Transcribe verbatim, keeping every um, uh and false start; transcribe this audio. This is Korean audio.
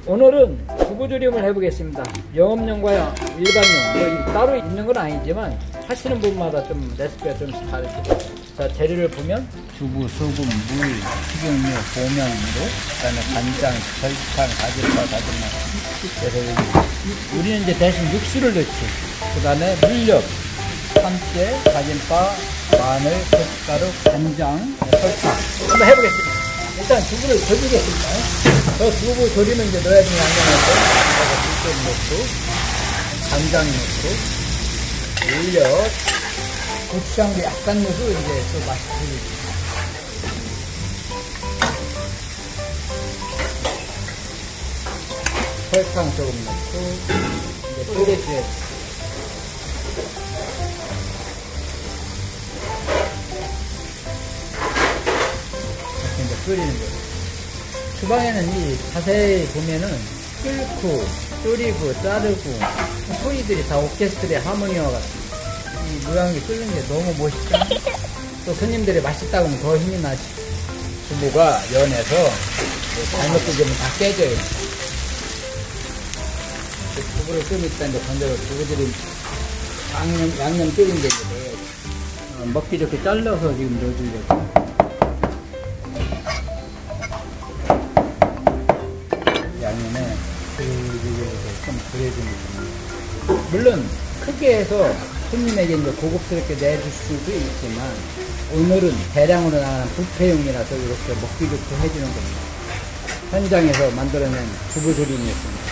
오늘은 두부조림을 해보겠습니다. 영업용과 일반용 뭐 따로 있는 건 아니지만 하시는 분마다 좀 레시피가 좀씩 다르죠. 자, 재료를 보면 두부, 소금, 물, 식용유, 고명으로, 그 다음에 간장, 설탕, 가지파, 다진 마늘. 그래서 우리는 이제 대신 육수를 넣지. 그 다음에 물엿, 참깨, 다진파, 마늘, 고춧가루, 간장, 설탕. 한번 해보겠습니다. 일단 두부를 조리겠습니다. 저 두부 조리면 이제 넣어야 되는 양념인데, 물좀 넣고, 간장 넣고, 물엿, 고추장도 약간 넣어서 이제 또 맛이 들리죠. 설탕 조금 넣고, 이제 끓여줘야지. 이렇게 이제 끓이는 거예요. 주방에는 이 자세히 보면은 끓고, 졸이고, 자르고, 소리들이 다 오케스트라의 하모니와 같습니다. 이 모양이 끓는 게 너무 멋있잖아. 또 손님들이 맛있다고 하면 더 힘이 나지. 두부가 연해서 잘못 끓이면 다 깨져요. 두부를 좀 있다 이제 건져서 두부들이 양념, 양념 끓인 게 이제 어, 먹기 좋게 잘라서 지금 넣어주려고. 양념에 좀 그려주는 겁니다. 물론 크게 해서 손님에게 이제 고급스럽게 내줄 수도 있지만 오늘은 대량으로 나가는 뷔페용이라서 이렇게 먹기 좋게 해주는 겁니다. 현장에서 만들어낸 두부조림이었습니다.